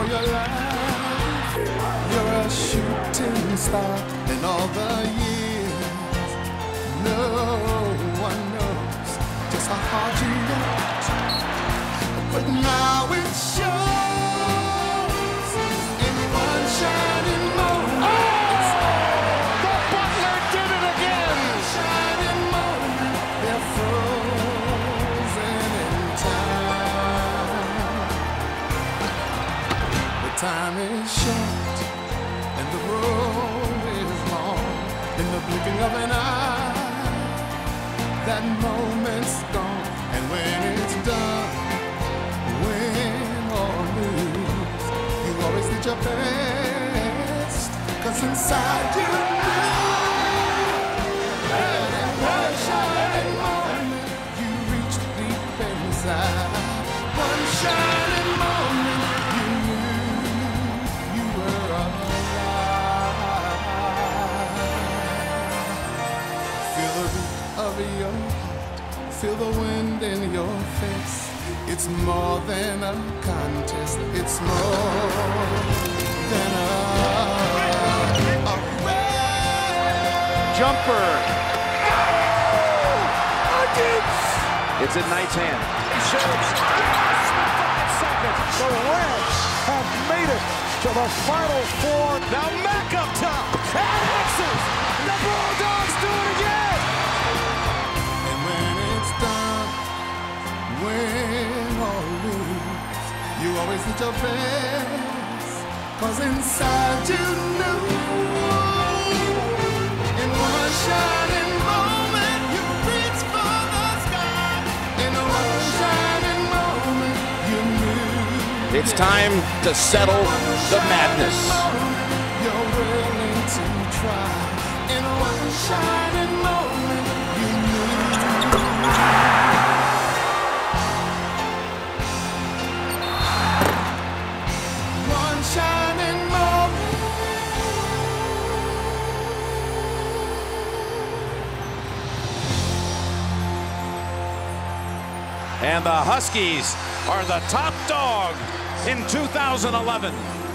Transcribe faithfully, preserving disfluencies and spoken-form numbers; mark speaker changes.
Speaker 1: your life. You're a shooting star in all the years. No one knows just how hard you worked, but now it shows in one shining moment.
Speaker 2: Oh! The Butler did it again!
Speaker 1: One shining moment, they're frozen in time. The time is short and the road is long. In the blinking of an eye, that moment's gone. And when it's done, win or lose, you always did your best, 'cause inside you knew that in one shining moment you reached deep inside. One shining moment you knew you were alive. Feel the beat of your heart, feel the wind in your face. It's more than a contest, it's more than a, a race.
Speaker 2: Jumper.
Speaker 3: It's in Knight's hand.
Speaker 2: Shows five seconds. The Reds have made it to the Final Four. Now Mack up top. And X's. The Bulldogs do it again.
Speaker 1: And when it's done, win or lose, you always did your best, 'cause inside you knew in one shining moment you reached for the sky. In one shining moment you knew
Speaker 3: It's time to settle the madness.
Speaker 1: you're willing to try. In one shining moment you knew. One shining moment.
Speaker 3: And the Huskies are the top dog in two thousand eleven.